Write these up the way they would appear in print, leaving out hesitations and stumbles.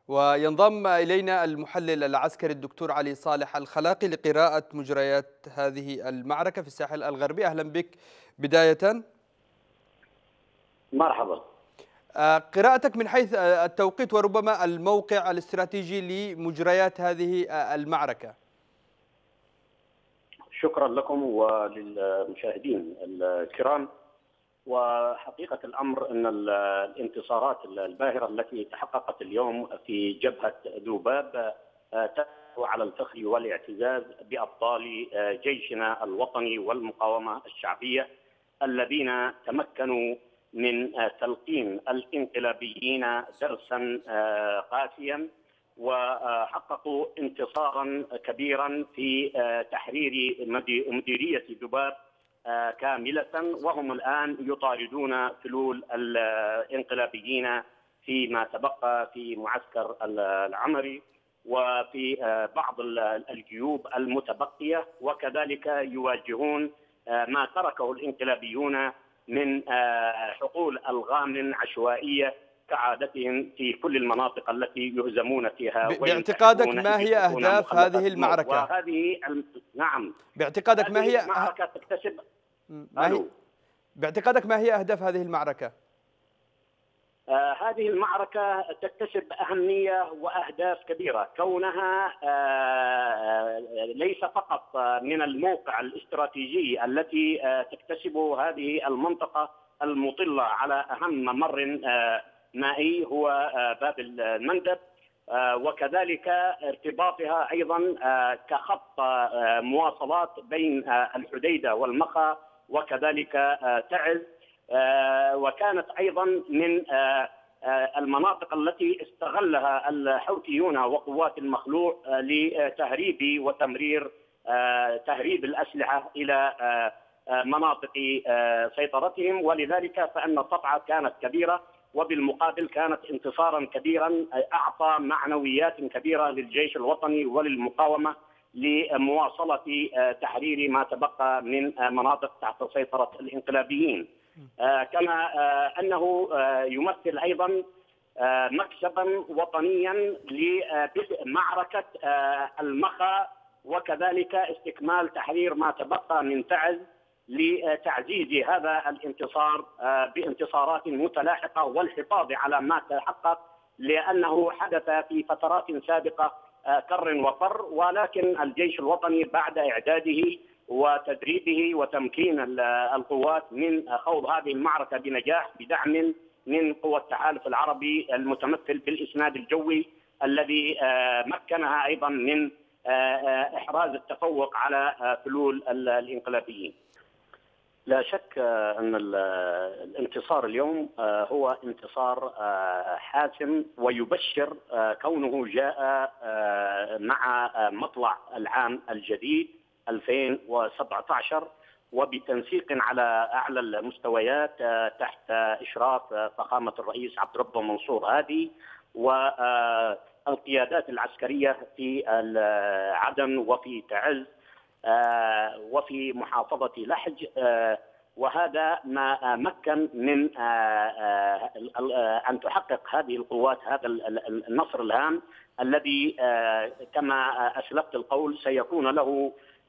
وينضم إلينا المحلل العسكري الدكتور علي صالح الخلاقي لقراءة مجريات هذه المعركة في الساحل الغربي. أهلا بك بداية. مرحبا. قراءتك من حيث التوقيت وربما الموقع الاستراتيجي لمجريات هذه المعركة. شكرا لكم وللمشاهدين الكرام. وحقيقة الأمر أن الانتصارات الباهرة التي تحققت اليوم في جبهة ذوباب تدعو على الفخر والاعتزاز بأبطال جيشنا الوطني والمقاومة الشعبية الذين تمكنوا من تلقين الانقلابيين درسا قاسيا، وحققوا انتصارا كبيرا في تحرير مديرية ذوباب كاملة، وهم الآن يطاردون فلول الانقلابيين فيما تبقى في معسكر العمري وفي بعض الجيوب المتبقية، وكذلك يواجهون ما تركه الانقلابيون من حقول ألغام عشوائية كعادتهم في كل المناطق التي يهزمون فيها. باعتقادك ما هي أهداف هذه المعركة؟ وهذه نعم، باعتقادك ما هي المعركة تكتسب باعتقادك ما هي أهداف هذه المعركة؟ هذه المعركة تكتسب أهمية وأهداف كبيرة، كونها ليس فقط من الموقع الاستراتيجي التي تكتسبه هذه المنطقة المطلة على أهم ممر مائي هو باب المندب، وكذلك ارتباطها أيضا كخط مواصلات بين الحديدة والمخا وكذلك تعز، وكانت أيضا من المناطق التي استغلها الحوثيون وقوات المخلوع لتهريب وتمرير تهريب الأسلحة إلى مناطق سيطرتهم، ولذلك فإن الطفعة كانت كبيرة، وبالمقابل كانت انتصارا كبيرا أعطى معنويات كبيرة للجيش الوطني وللمقاومة لمواصلة تحرير ما تبقى من مناطق تحت سيطرة الانقلابيين. كما أنه يمثل أيضا مكسبا وطنيا لبدء معركة المخا، وكذلك استكمال تحرير ما تبقى من تعز لتعزيز هذا الانتصار بانتصارات متلاحقة والحفاظ على ما تحقق، لأنه حدث في فترات سابقة كر وفر، ولكن الجيش الوطني بعد إعداده وتدريبه وتمكين القوات من خوض هذه المعركة بنجاح بدعم من قوى التحالف العربي المتمثل بالإسناد الجوي الذي مكنها أيضا من إحراز التفوق على فلول الانقلابيين. لا شك أن الانتصار اليوم هو انتصار حاسم ويبشر، كونه جاء مع مطلع العام الجديد 2017 وبتنسيق على أعلى المستويات تحت إشراف فخامة الرئيس عبد ربه منصور هادي والقيادات العسكرية في عدن وفي تعز وفي محافظة لحج، وهذا ما مكن من أن تحقق هذه القوات هذا النصر الهام الذي كما أسلفت القول سيكون له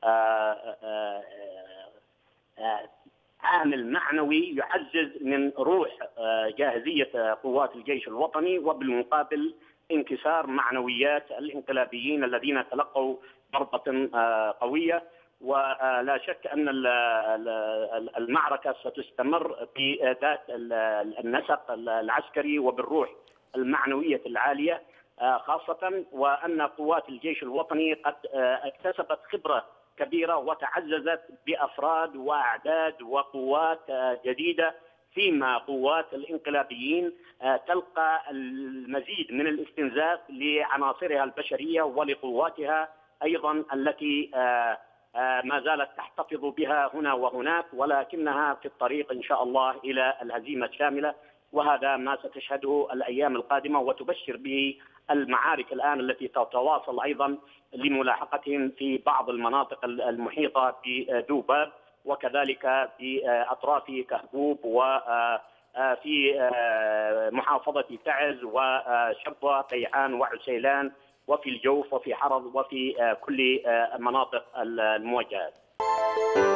عامل معنوي يعزز من روح جاهزية قوات الجيش الوطني، وبالمقابل انكسار معنويات الانقلابيين الذين تلقوا ضربة قوية. ولا شك أن المعركة ستستمر بذات النسق العسكري وبالروح المعنوية العالية، خاصة وأن قوات الجيش الوطني قد اكتسبت خبرة كبيرة وتعززت بأفراد وأعداد وقوات جديدة، فيما قوات الانقلابيين تلقى المزيد من الاستنزاف لعناصرها البشرية ولقواتها أيضا التي ما زالت تحتفظ بها هنا وهناك، ولكنها في الطريق إن شاء الله إلى الهزيمة الشاملة، وهذا ما ستشهده الأيام القادمة وتبشر به المعارك الآن التي تتواصل أيضا لملاحقتهم في بعض المناطق المحيطة بذوباب وكذلك في أطراف كهبوب في محافظة تعز وشبوة قيعان وعسيلان وفي الجوف وفي حرض وفي كل مناطق المواجهات.